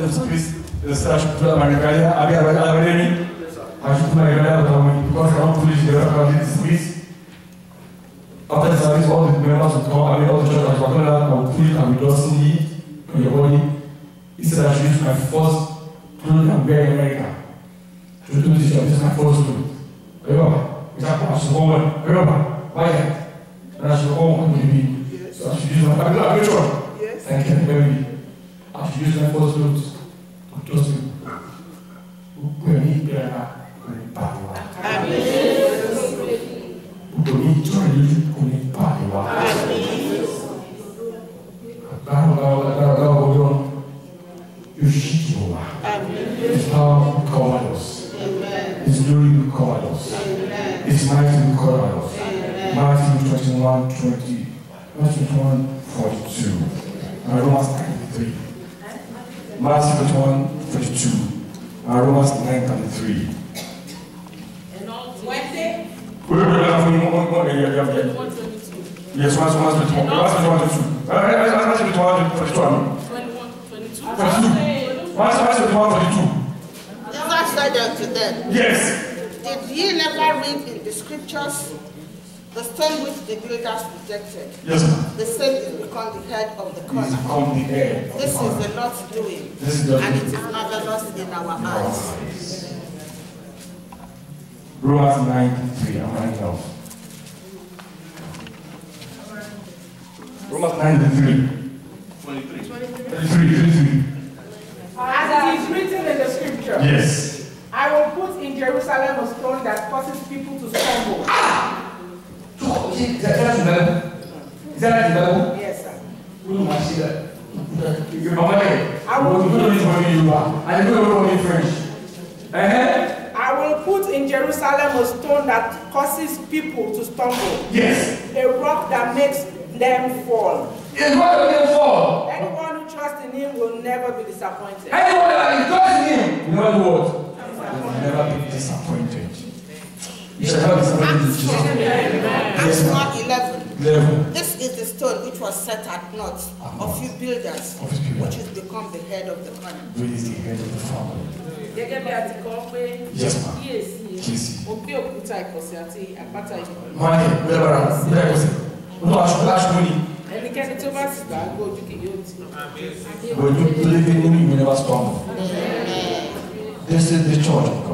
the service, the statue to my regard, I should put my regard because I don't finish the service. After the service, all the members will come, all the church will come out, I will put it and endorsing it on your body. Instead, I should use my first clothes and wear in America. To do this job, this is my first clothes. Remember, example, I should go on. Remember, why that? And I should go on with me. So I should use my picture. Yes. Thank you, baby. I should use my first clothes to trust you. His power will cover us. His glory will cover us. His might will cover us. Matthew 21:42. And Romans 9:33. Matthew 21:42. And Romans 9:33. Wednesday? Yes, Romans 21:22. Romans 21:22. Jesus said unto them, yes. Did ye never read in the scriptures, the stone which the builders rejected? Yes, sir. The same is become the head of the corner. This is the Lord's doing, and it is marvelous in our eyes. Romans 9:3. I'm running off. Romans 9:3. 23. As it is written in the scripture. Yes. I will put in Jerusalem a stone that causes people to stumble. Is that the Bible? Is that the Bible? Yes, sir. You're not right. I will put it for you. I don't know in French. I will put in Jerusalem a stone that causes people to stumble. Yes. A rock that makes them fall. Yes, what will them fall? Anyone who trusts in him will never be disappointed. Anyone that trusts in him, you know what? Will never be disappointed. You shall not be disappointed. Acts 4:11. This is the stone which was set at naught of you builders, which has become the head of the corner. Who is the head of the family? Yes, ma'am. Yes. Ẹnikẹ́ni tó bá sì gbàgbọ́ ojú kì yóò tì. But you believe in him, you never stumble. This is the church.